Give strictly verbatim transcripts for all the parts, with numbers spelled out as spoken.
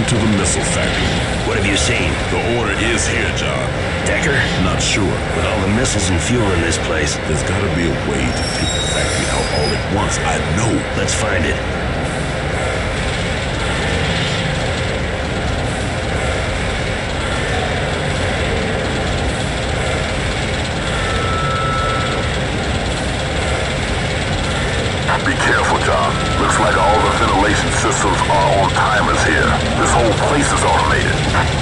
to the missile factory. What have you seen? The order is here, John. Decker? Not sure. With all the missiles and fuel in this place, There's gotta be a way to take the factory out all at once. I know. let's find it. Be careful, John. Looks like all the ventilation systems are on timers here. This whole place is automated.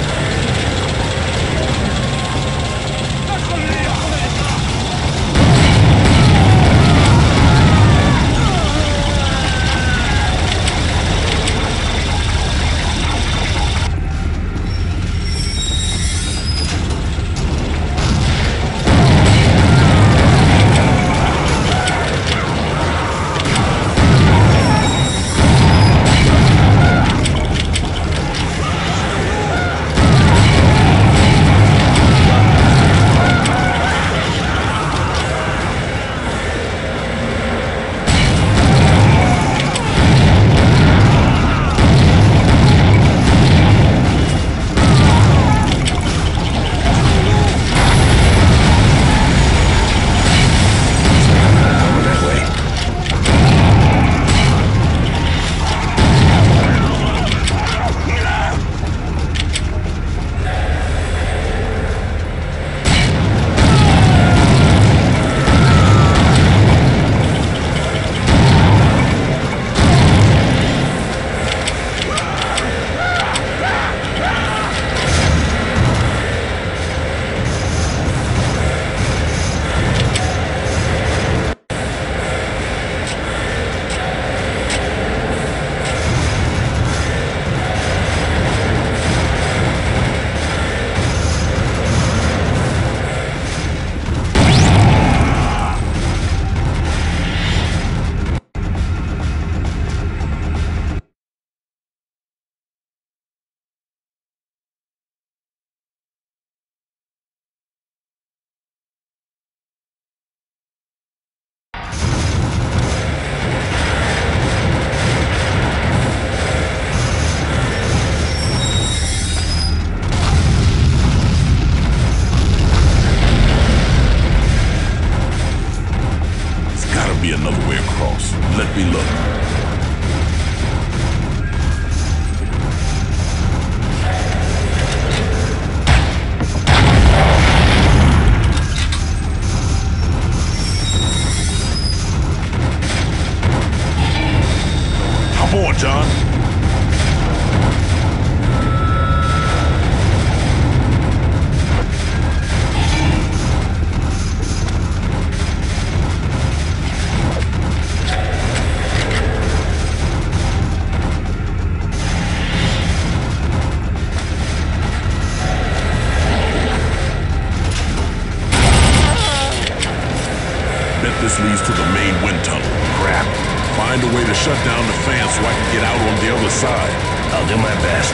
Be another way across. Let me look. Come on, John. This leads to the main wind tunnel. Crap. Find a way to shut down the fan so I can get out on the other side. I'll do my best.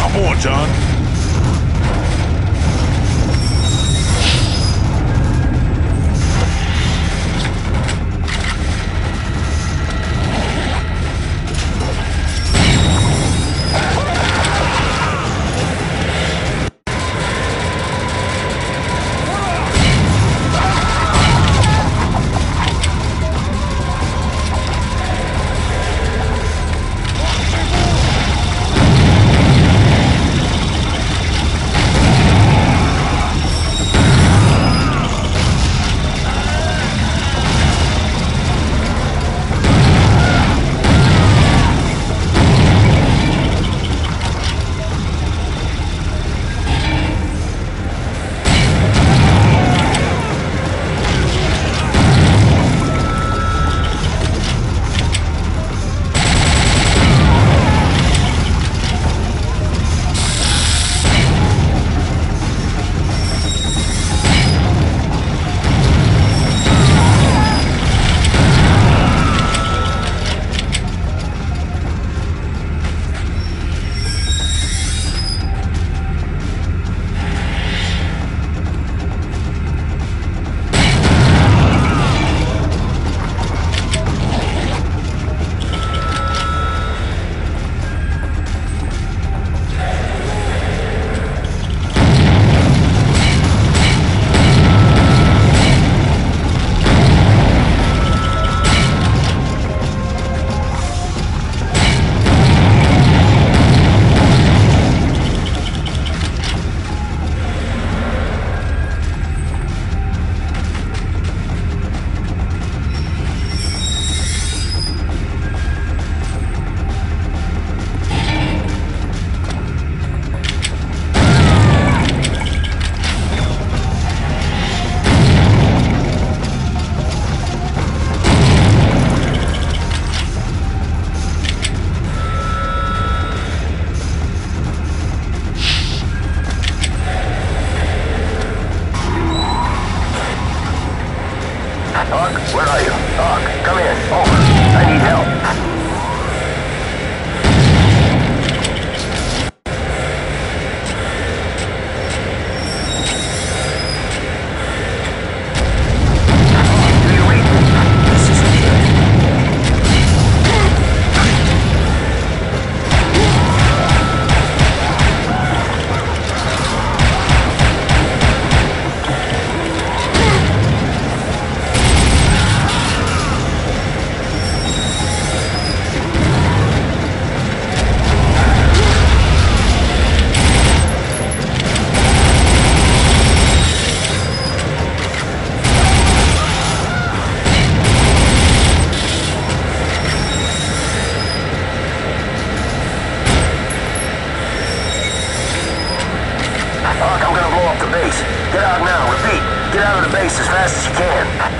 Come on, John. Where are you? Doc, come in. Over. I need help. Do you read me? This isn't good. Doc, I'm gonna blow up the base. Get out now. Repeat. Get out of the base as fast as you can.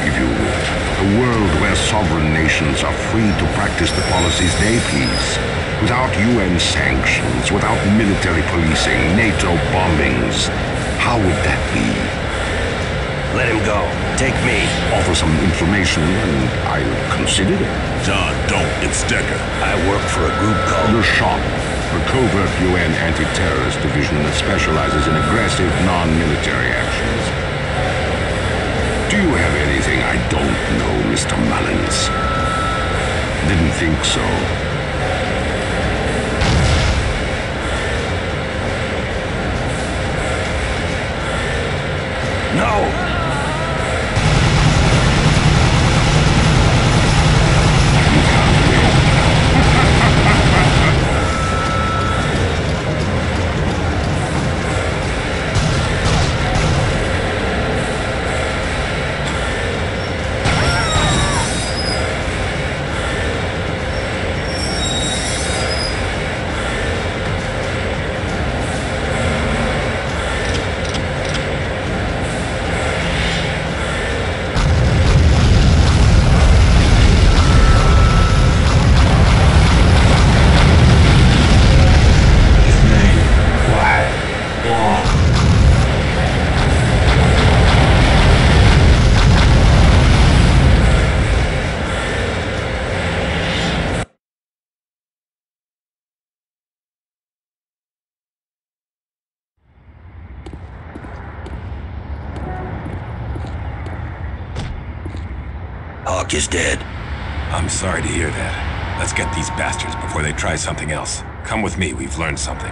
you. A world where sovereign nations are free to practice the policies they please. Without U N sanctions, without military policing, NATO bombings. How would that be? Let him go. Take me. Offer some information and I'll consider it. John, don't. It's Decker. I work for a group called... The SHOP, a covert U N anti-terrorist division that specializes in aggressive, non-military actions. Do you have anything I don't know, Mister Mullins? Didn't think so. No! Hawk is dead. I'm sorry to hear that. Let's get these bastards before they try something else. Come with me, we've learned something.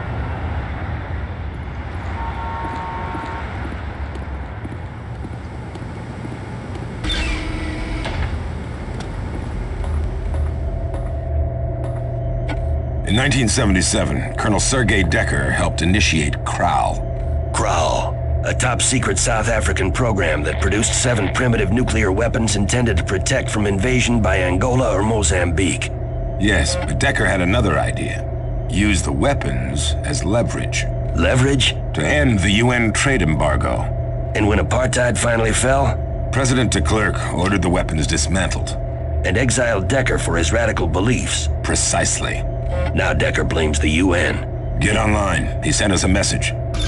In nineteen seventy-seven, Colonel Sergei Decker helped initiate C R A L. C R A L. A top-secret South African program that produced seven primitive nuclear weapons intended to protect from invasion by Angola or Mozambique. Yes, but Decker had another idea. Use the weapons as leverage. Leverage? To end the U N trade embargo. And when apartheid finally fell? President de Klerk ordered the weapons dismantled. And exiled Decker for his radical beliefs. Precisely. Now Decker blames the U N. Get online. He sent us a message.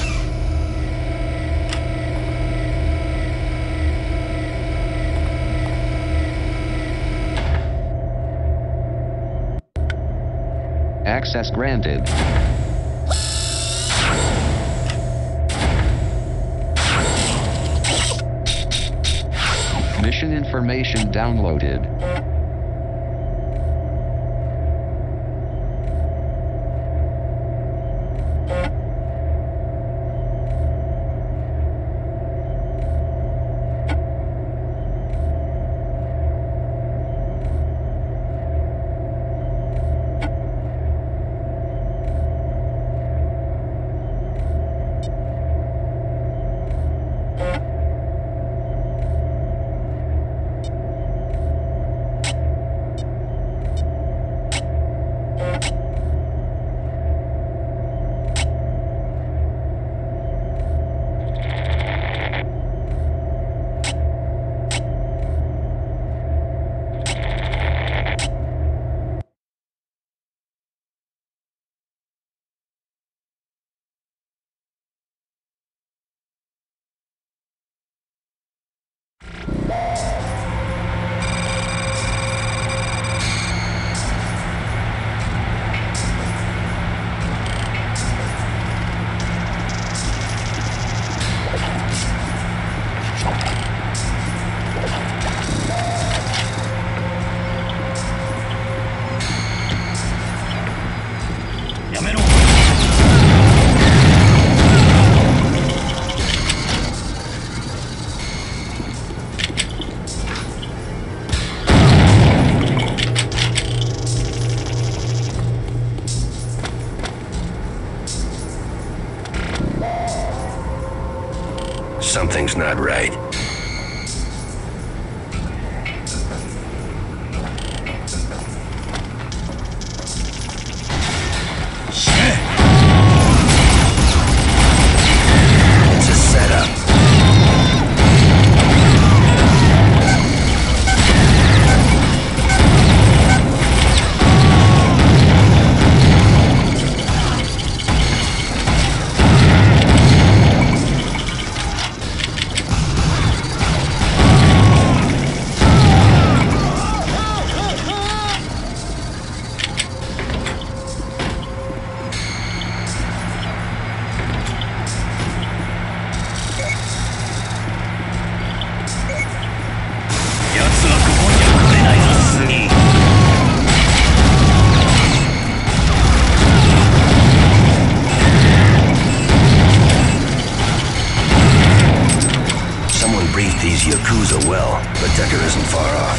Access granted. Mission information downloaded. far off.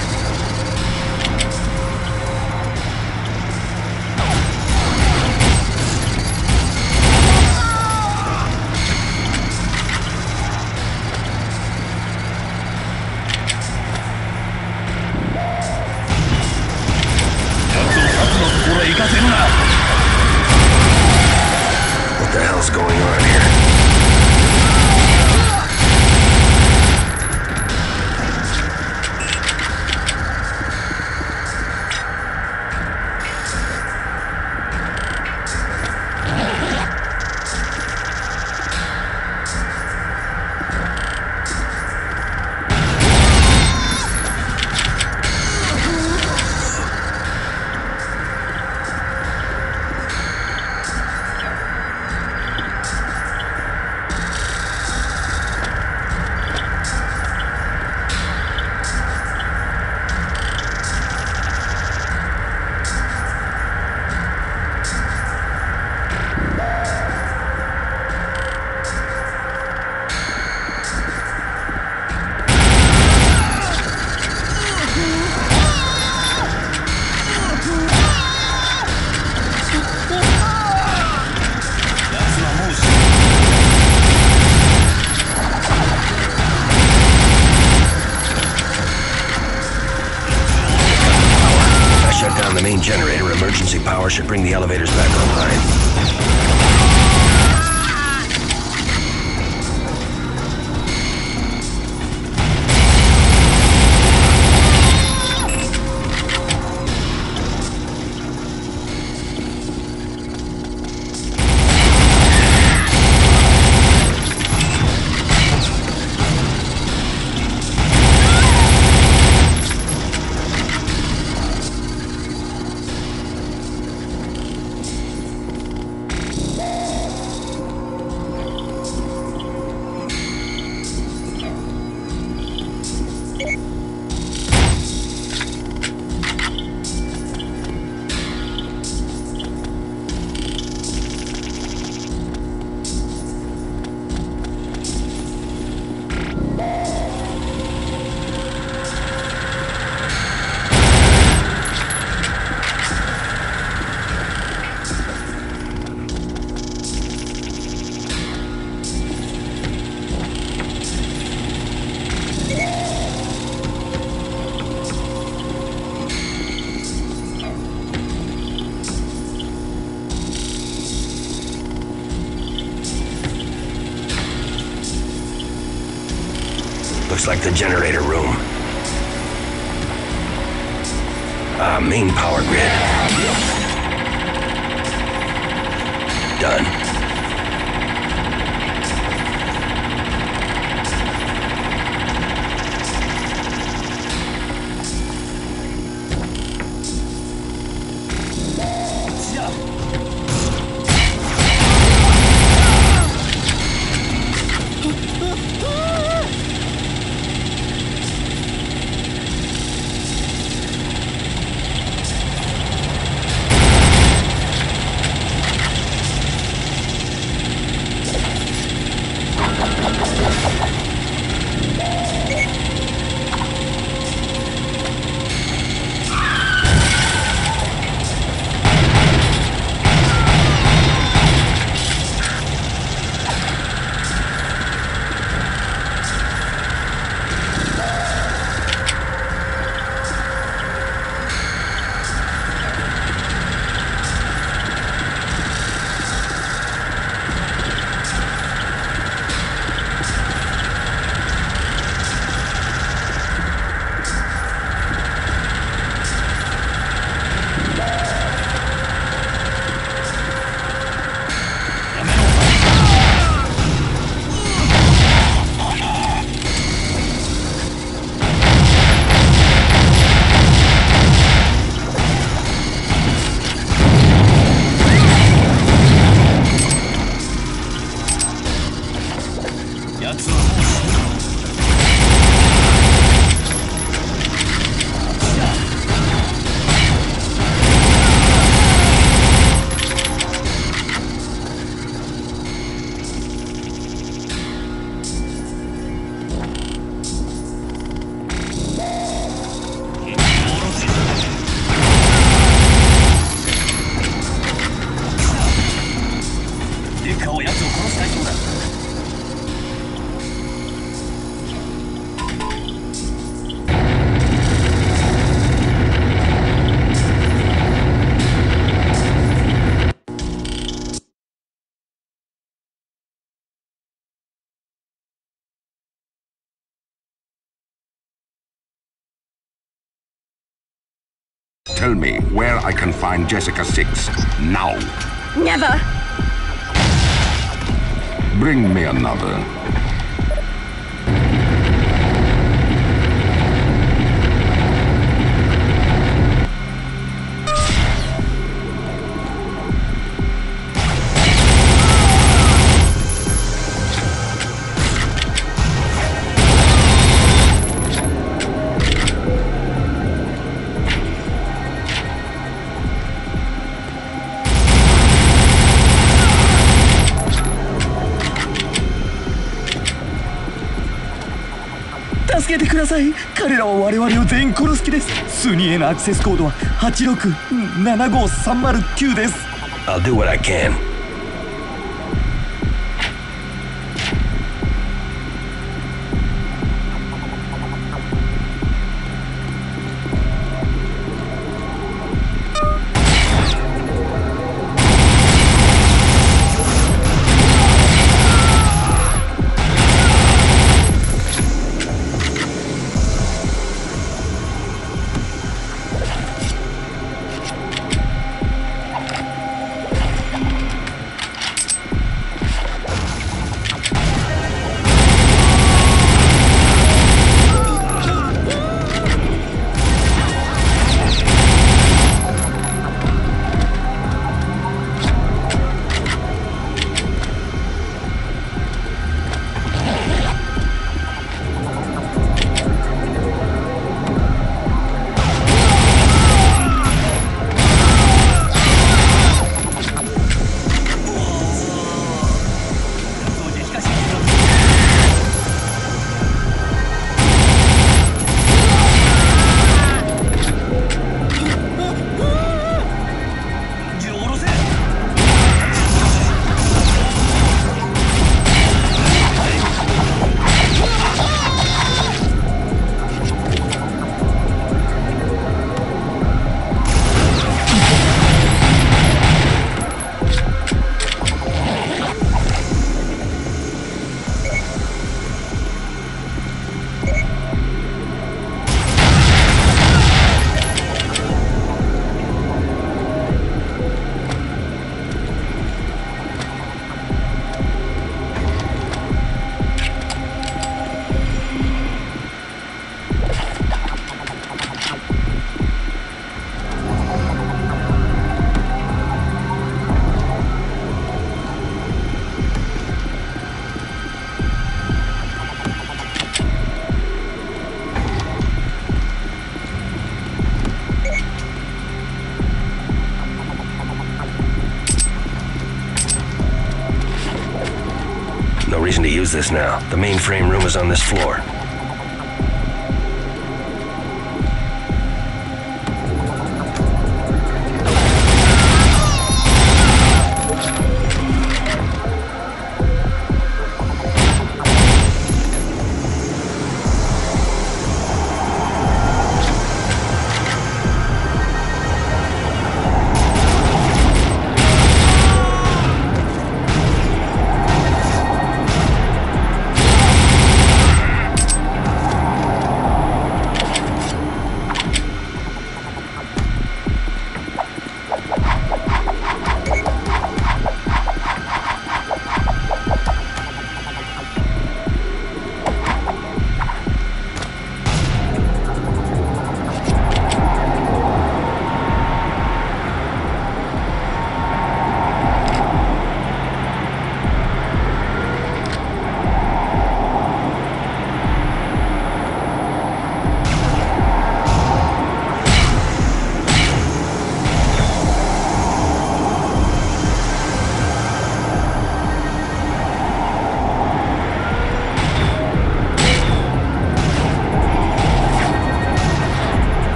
What the hell's going on here? The main generator emergency power should bring the elevators back online. Looks like the generator room. Ah, main power grid. Done. tell me where I can find Jessica Six. Now. Never. Bring me another. 助けてください。彼らは我々を全員殺す気です。数人へのアクセスコードははちろくななごさんまるきゅうです。 I'll do what I can. No reason to use this now. The mainframe room is on this floor.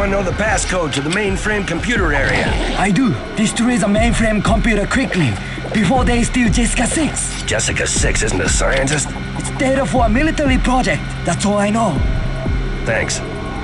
Anyone know the passcode to the mainframe computer area? I do. Destroy the mainframe computer quickly before they steal Jessica six. Jessica six isn't a scientist? It's data for a military project. That's all I know. Thanks.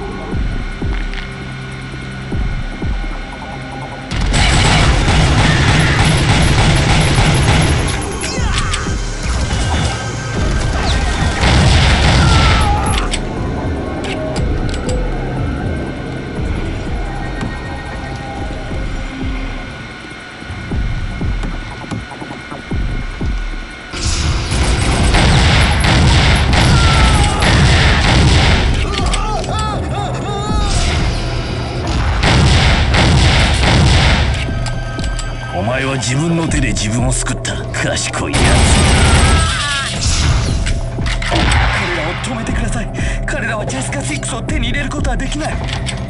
お前は自分の手で自分を救った賢いやつ。彼らを止めてください。彼らはジェシカシックスを手に入れることはできない。